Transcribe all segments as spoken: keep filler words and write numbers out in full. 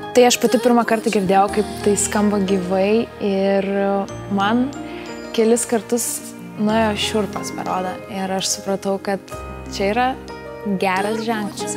Tai aš pati pirmą kartą girdėjau, kaip tai skamba gyvai ir man kelis kartus nuėjo šiurpas per odą ir aš supratau, kad čia yra geras ženklas.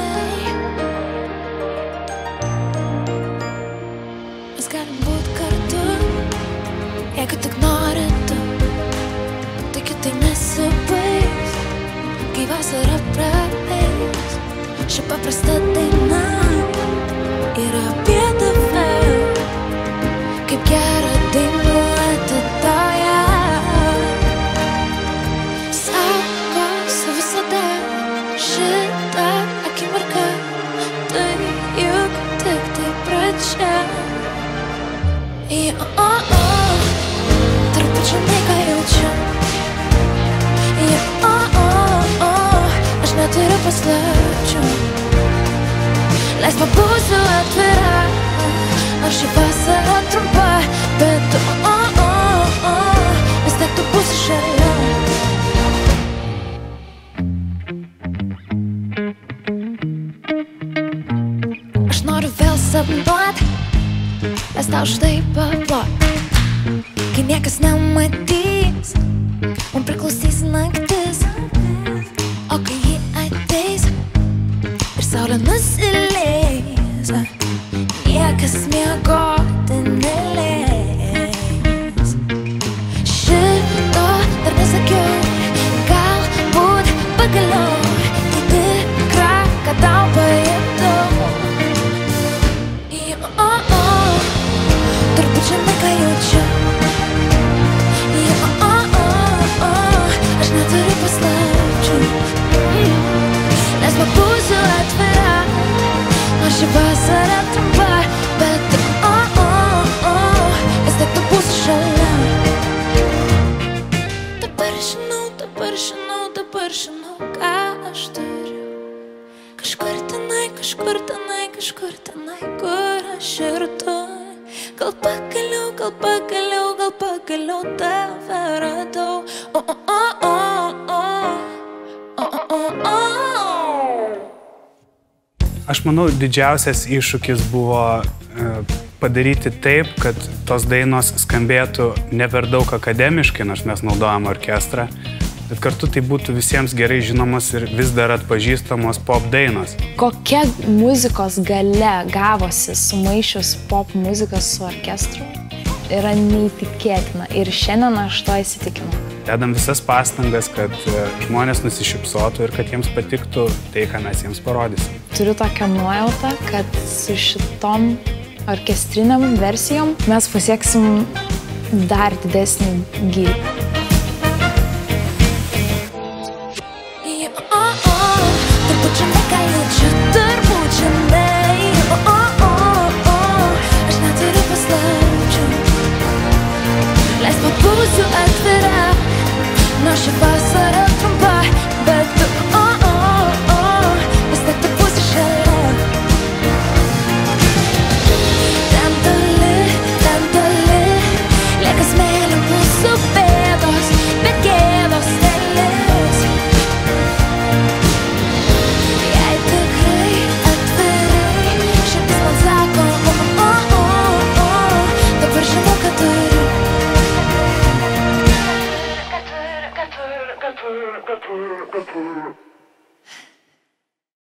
Mes galim būt kartu, jeigu tik nori tu, tikiu tai nesibaigs, kai vasara praeis. Ši paprasta daina yra apie tave, kaip gera dainuoti taują. Saugosi visada šitą akimirką, tai juk tik tai pradžia. Jo, o, o, turbūt žinai, ką jaučiu. Jo, o, o, o, aš neturiu paslapčių. Leisk pabūsiu atvira, nors ši vasara trumpa, bet tu, o, o, o, vis tiek tu būsi šalia. Aš noriu vėl sapnuot, leis tau štai paplot, kai niekas nematys, man priklausys naktis, o kai ji ateis ir saulė nusileis, niekas miegoti neleis. Šito dar nesakiau, galbūt pagaliau tai tikra, kad tau pajutau. Jo, o, o, turbūt žinai, ką jaučiu. Jo, o, o, o, aš neturiu paslapčių. Leisk pabūsiu atvira, nors ši vasara trumpa, bet tu, o, o, o, vis tiek tu būsi šalia. Dabar žinau, dabar žinau, dabar žinau, ką aš turiu. Kažkur tenai, kažkur tenai, kažkur tenai, kur aš ir tu. Gal pagaliau, gal pagaliau, gal pagaliau tave radau. O, o, o, o, o, o, o, o, o. Aš manau, didžiausias iššūkis buvo e, padaryti taip, kad tos dainos skambėtų ne per daug akademiškai, nors mes naudojam orkestrą, bet kartu tai būtų visiems gerai žinomos ir vis dar atpažįstamos pop dainos. Kokia muzikos galia gavosi sumaišius pop muziką su orkestru yra neįtikėtina ir šiandien aš to įsitikinau. Dedam visas pastangas, kad žmonės nusišypsotų ir kad jiems patiktų tai, ką mes jiems parodysim. Turiu tokią nuojautą, kad su šitom orkestriniam versijom mes pasieksim dar didesnį gylį. Jo, o, o, turbūt žinai, ką jaučiu, turbūt žinai. O, o, o, o, aš neturiu paslapčių. Leisk pabūsiu atvira, nors ši vasara trumpa, bet